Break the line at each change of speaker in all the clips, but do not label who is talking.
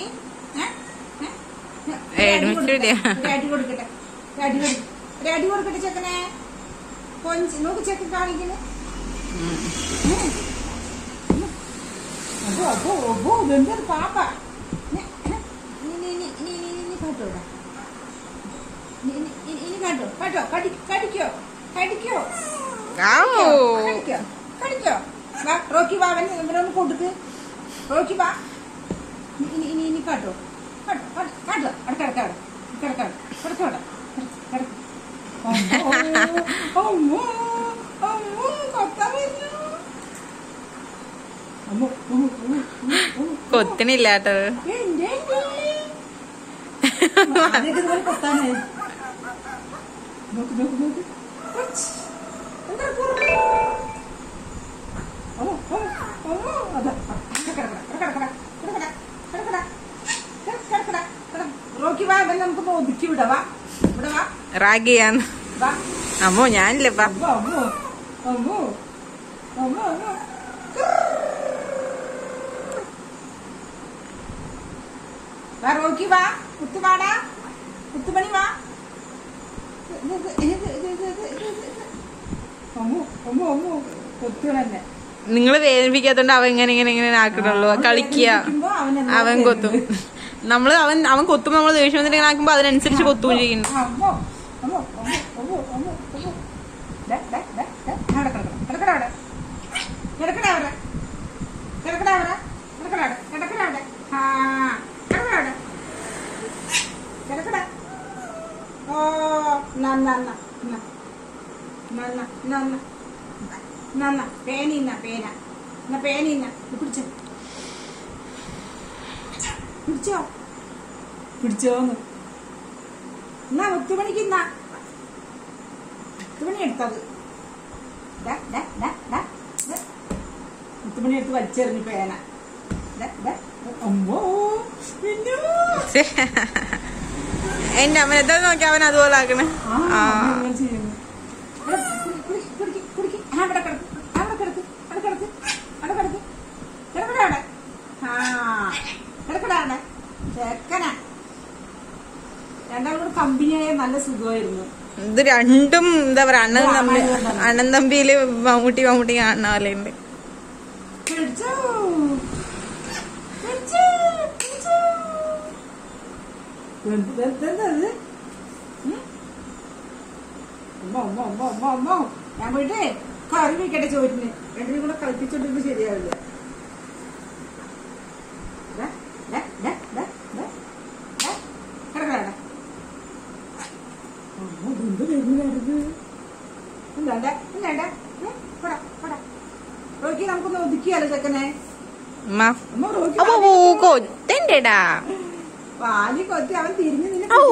അടി കൊടുക്കട്ടെ, അടി കൊടുക്കട്ടെ ചെക്കനെ. കൊഞ്ച് നോക്ക് ചെക്കൻ കാണിക്കണേ. എന്തൊരു പാപ്പ. കാട്ടോ ഇനി കാട്ടോ കാട്ടോ കടിക്കോ കടിക്കോ കടിക്കോ കടിക്കോ. വാ റോക്കി വാ, ഇവനൊന്ന് കൊടുക്ക്. റോക്കി വാ, ഇനി കാട്ടോ കാട്ടോ കാട്ടോ. അടക്കടക്കാട് കിടക്കാട് കിടക്കോടെ കിടക്ക്. അമ്മോ അമ്മോ കൊത്താൻ വരുന്നു.
കൊത്തണില്ലാട്ടോ.
കൊത്താനേ നോക്ക് നോക്ക് നോക്ക്. എന്താ റോക്കി വാ, നമുക്ക് ഒതുക്കി വിടവാ. ഇവിടെ വാ,
റാഗ് ചെയ്യാന്ന്. അമ്മോ ഞാനില്ലപ്പാ.
അമ്മോ അമ്മോ അമ്മോ അമ്മോ. വാ റോക്കി വാ, മുത്തുവാടാ, മുത്തുമണി വാ. അമ്മോ അമ്മോ അമ്മോ കൊത്തു തന്നെ.
നിങ്ങള് വേദനിപ്പിക്കാത്തോണ്ട് അവൻ ഇങ്ങനെ ആക്കണുള്ളൂ. കളിക്കുക, അവൻ കൊത്തും. നമ്മള് അവൻ കൊത്തുമ്പോ നമ്മള് ദേഷ്യം വന്നിട്ട് ഇങ്ങനെ ആക്കുമ്പോ അതിനനുസരിച്ച് കൊത്തുകയും ചെയ്യുന്നു.
പിടിച്ചോന്ന് എന്നാ മുത്തുമണിക്ക് മുത്തുമണി എടുത്തത്. മുത്തുമണി എടുത്ത് വലിച്ചെറിഞ്ഞു പേന. അമ്മോ
എന്റെ അമ്മ എന്താ നോക്കി അവൻ അതുപോലെ ആക്കണേ.
രണ്ടാളും കൂടെ കമ്പനിയായ നല്ല സുഖമായിരുന്നു.
ഇത് രണ്ടും എന്താ പറയാ, അണ്ണൻ തമ്പിയില് മമ്മൂട്ടി കാണുന്ന പോലെ ഉണ്ട്.
ഞാൻ പോയിട്ട് കറി വയ്ക്കട്ടെ ചോറ്റിന്. രണ്ടിനും കൂടെ കളിപ്പിച്ചോണ്ടിരുന്ന് ശരിയാവില്ല. റോക്കി നമുക്കൊന്ന് ഒതുക്കിയാലോ ചെക്കനെ.
കൊത്തണ്ടേടാ
പാലി കൊത്തി അവൻ തിരിഞ്ഞു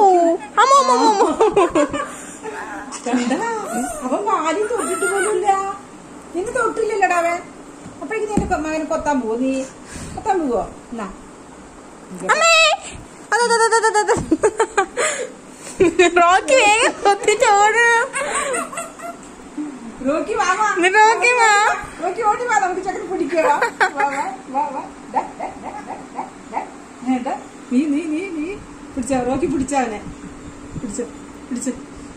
അവൻ പാലി തൊട്ടിട്ട് പോലുമില്ല. നിന്നെ തൊട്ടില്ലല്ലോടാ അവൻ. അപ്പഴേക്ക് നിന്റെ മകനെ കൊത്താൻ പോവോ? നീ കൊത്താൻ പോവോ? എന്നാ
റോക്കി വേഗം കൊത്തിച്ചോടണം.
റോക്കി വാ, റോക്കി ഓടി വാ, നമുക്ക് ചക്കര പിടിക്കോ. നീ പിടിച്ചോ, റോക്കി പിടിച്ചവനെ പിടിച്ചോ പിടിച്ചോ.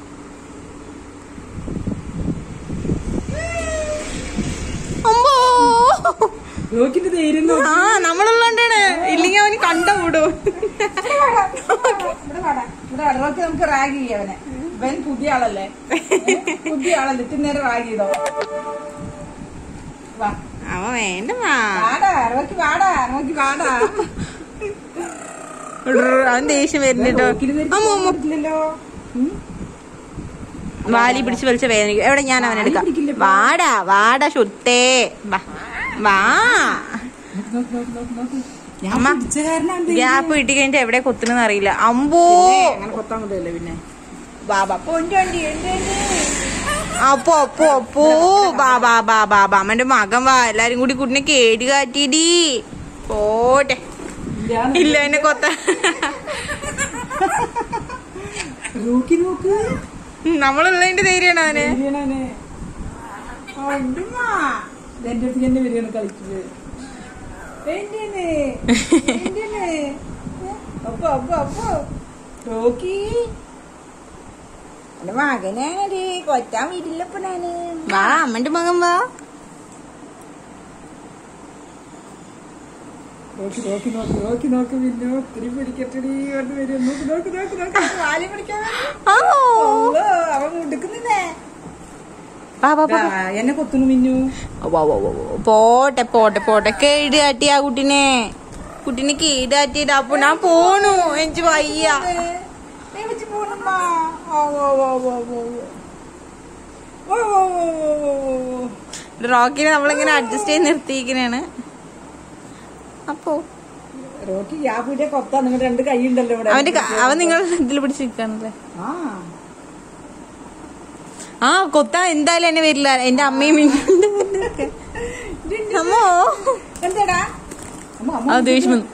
റോക്കിന്റെ ധൈര്യം
നമ്മളുള്ളോണ്ടാണ്, ഇല്ലെങ്കിൽ അവന് കണ്ടുവിടും.
റോക്കി നമുക്ക് റാഗ് ചെയ്യാം അവനെ. ഇവൻ പുതിയ ആളല്ലേ, ഇത്തിരി നേരം റാഗ് ചെയ്തോ. വാ
അവ വേണ്ട,
വാടാ റോക്കി, വാടാ റോക്കി, വാടാ.
അവൻ ദേഷ്യം വരുന്നുണ്ടോ? വാലി പിടിച്ച് വലിച്ച വേദനിക്കും. എവിടെ ഞാൻ അവനെടുക്കാം. വാടാ ശുദ്ധേ, വാ. അമ്മ ഗ്യാപ്പ് കിട്ടി കഴിഞ്ഞിട്ട് എവിടെ കൊത്തുന്നെന്ന് അറിയില്ല. അമ്പോ
അങ്ങനെ കൊത്താൻ മതിയല്ലേ പിന്നെ.
അപ്പോ അമ്മന്റെ മകൻ വാ, എല്ലാരും കൂടി കുട്ടിനെ കേടി കാറ്റിടി പോട്ടെ. ഇല്ല എന്നെ കൊത്ത. നമ്മളുള്ളതിന്റെ ധൈര്യമാണ് അവന്.
എന്റെ അടുത്ത് തന്നെ വരികയാണ് കളിക്കുന്നത്. അപ്പൊ അപ്പൊ അപ്പൊ റോക്കി എന്റെ മകനാണ് കൊറ്റാൻ വീട്ടിലപ്പനാണ്.
വാ അമ്മന്റെ മകൻ വാ.
നോക്കി നോക്കി നോക്കി നോക്കി നോക്കി മിന്നു ഒത്തിരി പിടിക്കട്ടടി കൊണ്ട് വരും. നോക്കി നോക്കി നോക്കി നോക്കി വാലി പിടിക്കാൻ അവൻ മുടുക്കുന്നില്ലേ. എന്നെ കൊത്തുന്നു മിന്നു.
പോട്ടെ പോട്ടെ പോട്ടെ കേട് കാട്ടി ആ കുട്ടിനെ കേട് കാട്ടിയിട്ട്. അപ്പൊ ഞാൻ പോണു, എനിക്ക് വയ്യ. റോക്കിനെ നമ്മളിങ്ങനെ അഡ്ജസ്റ്റ് ചെയ്ത് നിർത്തിയിരിക്കണേണ്. അപ്പോ
റോക്കി യാപൂരെ കൊത്താ. നിങ്ങൾ രണ്ട് കൈ ഉണ്ടല്ലോ ഇവിടെ.
അവൻ നിങ്ങൾ ഇതിൽ പിടിച്ചിരിക്കാണല്ലേ. ആ കൊത്താൻ എന്തായാലും എന്നെ വരില്ല. എന്റെ അമ്മയും അമ്മോ
എന്താടാ
ദേഷ്യം വന്നു.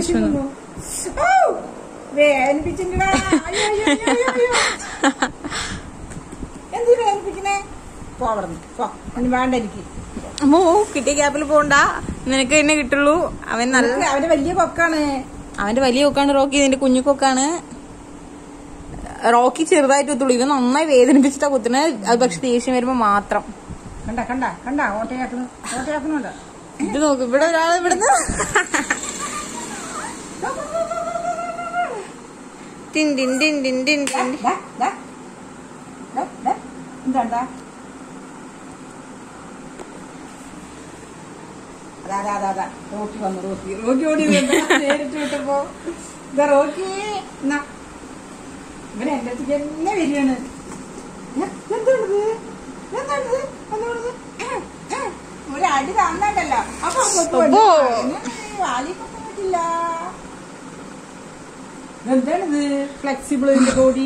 എന്ത് വേദനിപ്പിക്കണേ? വേണ്ട എനിക്ക്.
അമ്മോ കിട്ടിയ ഗ്യാപ്പിൽ പോണ്ട, നിനക്ക് തന്നെ കിട്ടുള്ളൂ. അവൻ നല്ല
അവന്റെ വലിയ കൊക്കാണ്.
അവന്റെ വലിയ കൊക്കാണ് റോക്കി, നിന്റെ കുഞ്ഞു കൊക്കാണ്. റോക്കി ചെറുതായിട്ട് കുത്തുള്ളൂ. ഇവൻ നന്നായി വേദനിപ്പിച്ചിട്ടാ കുത്തുന്നത്. അത് പക്ഷെ ദേഷ്യം വരുമ്പോ മാത്രം.
കണ്ട കണ്ട കണ്ട ഓട്ടയാക്കുന്നുണ്ട്.
ഇത് നോക്ക്, ഇവിടെ ഒരാൾ ഇവിടുന്ന്
എന്താ അതാ റോക്കി വന്നു. റോക്കി ഓടി നേരിട്ട് വിട്ടപ്പോ റോക്കി ഇവനെ എന്റെ അടുത്തേക്ക് എന്നെ വരികയാണ്. എന്താണിത് എന്താണിത് ഒരു അടി തന്നണ്ടല്ലോ. അപ്പൊ വാലി കൊത്താൻ പറ്റില്ല. എന്താണിത് ഫ്ലെക്സിബിൾ ബോഡി.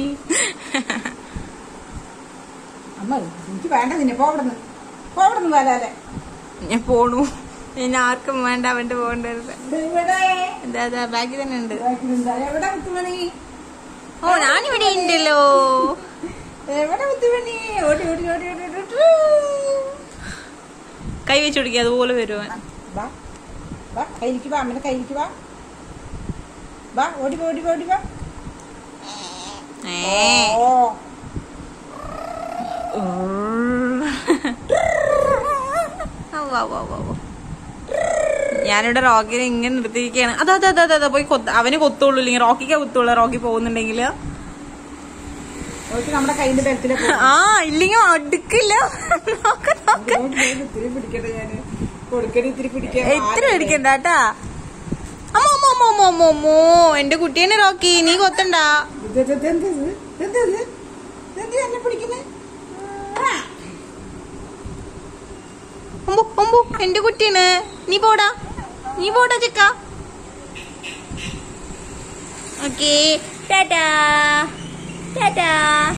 അമ്മ എനിക്ക് വേണ്ട നിന്നെ പോവിടുന്ന് വരാലെ.
ഞാൻ പോണു. ഞാൻ ആർക്കും വേണ്ട, അവന്റെ പോകേണ്ടത്. എന്താ ബാക്കി തന്നെ ഉണ്ട്.
എവിടെ മുത്തുമണി?
ഓ ഞാനിവിടെ ഉണ്ടല്ലോ.
എവിടെ മുത്തുമണി? ഓടി ഓടി ഓടി ഓടി
കൈ വെച്ച് പിടിക്കുക, അതുപോലെ വരുവാൻ.
കയ്യിലേക്ക് വാ, അമ്മയുടെ കയ്യിലേക്ക് വാ. വാ ഓടി ഓടി ഓടി വാ. ഞാനിവിടെ റോക്കിനെ ഇങ്ങനെ നിർത്തിയിരിക്കുകയാണ്. അതാ പോയി അവന് കൊത്തുള്ളൂ, ഇല്ലെങ്കിൽ റോക്കിക്കാ കൊത്തുള്ളൂ. റോക്കി പോകുന്നുണ്ടെങ്കിൽ നമ്മുടെ കയ്യിന്റെ ബലത്തിലെ
ആ ഇല്ലെങ്കിൽ അടുക്കില്ല. എത്ര പിടിക്കണ്ട കേട്ടാ. അമ്മോ എന്റെ കുട്ടിയാണ് റോക്കി, നീ കൊത്തണ്ട. എന്റെ കുട്ടിയാണ്, നീ പോടാ ചിക്ക. ഓക്കേ ടാറ്റാ.